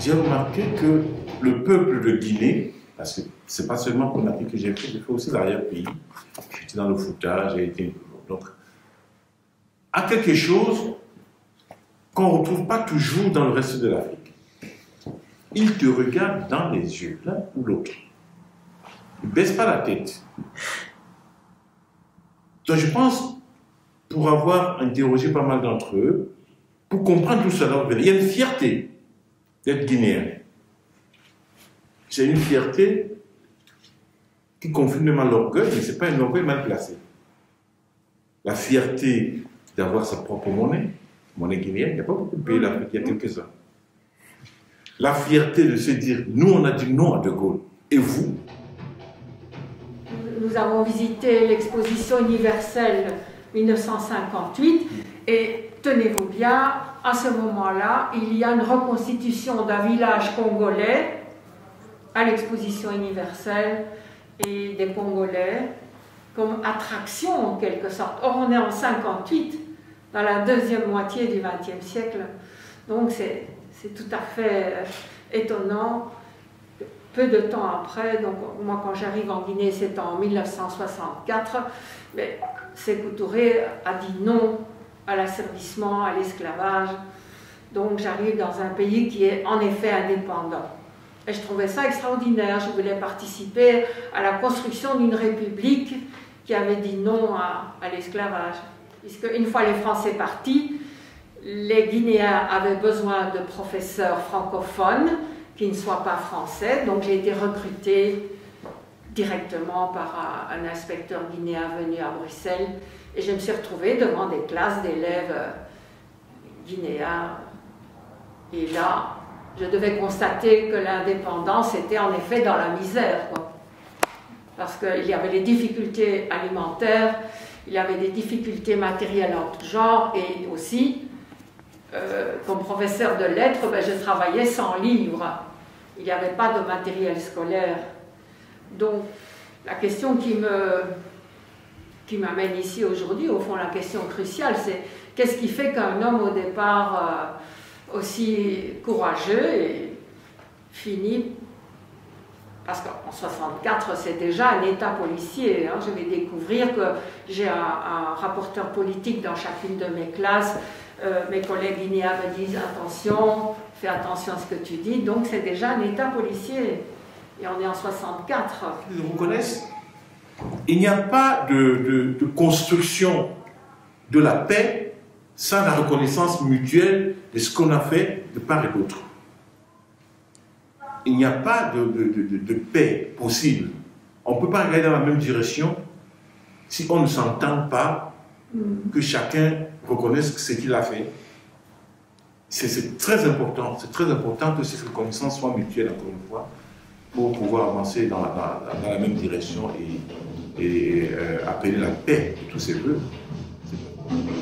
j'ai remarqué que le peuple de Guinée, parce que c'est pas seulement Conakry que j'ai fait aussi l'arrière-pays, j'étais dans le Fouta, j'ai été... Donc, a quelque chose qu'on ne retrouve pas toujours dans le reste de l'Afrique. Il te regarde dans les yeux, l'un ou l'autre. Il ne baisse pas la tête. Donc je pense, pour avoir interrogé pas mal d'entre eux, pour comprendre tout cela, il y a une fierté d'être guinéen. C'est une fierté qui confine même à l'orgueil, mais ce n'est pas un orgueil mal placé. La fierté d'avoir sa propre monnaie guinéenne, il n'y a pas beaucoup de pays d'Afrique, il y a quelques-uns. La fierté de se dire, nous on a dit non à De Gaulle, et vous? Nous avons visité l'exposition universelle 1958 et tenez-vous bien, à ce moment-là, il y a une reconstitution d'un village congolais à l'exposition universelle et des Congolais comme attraction en quelque sorte. Or, on est en 58, dans la deuxième moitié du XXe siècle, donc c'est tout à fait étonnant. Peu de temps après, donc moi quand j'arrive en Guinée, c'est en 1964, mais Sékou Touré a dit non à l'asservissement, à l'esclavage. Donc j'arrive dans un pays qui est en effet indépendant. Et je trouvais ça extraordinaire. Je voulais participer à la construction d'une république qui avait dit non à l'esclavage. Puisque une fois les Français partis, les Guinéens avaient besoin de professeurs francophones qui ne soient pas français. Donc j'ai été recrutée directement par un inspecteur guinéen venu à Bruxelles. Et je me suis retrouvée devant des classes d'élèves guinéens. Et là, je devais constater que l'indépendance était en effet dans la misère, quoi. Parce qu'il y avait des difficultés alimentaires, il y avait des difficultés matérielles en tout genre, et aussi, comme professeur de lettres, ben, je travaillais sans livres. Il n'y avait pas de matériel scolaire. Donc, la question qui m'amène ici aujourd'hui, au fond, la question cruciale, c'est qu'est-ce qui fait qu'un homme, au départ, aussi courageux, et finit... Parce qu'en 64, c'est déjà un état policier. Hein. Je vais découvrir que j'ai un rapporteur politique dans chacune de mes classes. Mes collègues guinéens me disent attention, fais attention à ce que tu dis. Donc c'est déjà un état policier. Et on est en 64. Ils reconnaissent, il n'y a pas de construction de la paix sans la reconnaissance mutuelle de ce qu'on a fait de part et d'autre. Il n'y a pas de paix possible. On ne peut pas regarder dans la même direction si on ne s'entend pas, que chacun reconnaisse ce qu'il a fait. C'est très important que cette reconnaissance soit mutuelle, encore une fois, pour pouvoir avancer dans la même direction et appeler la paix de tous ces peuples.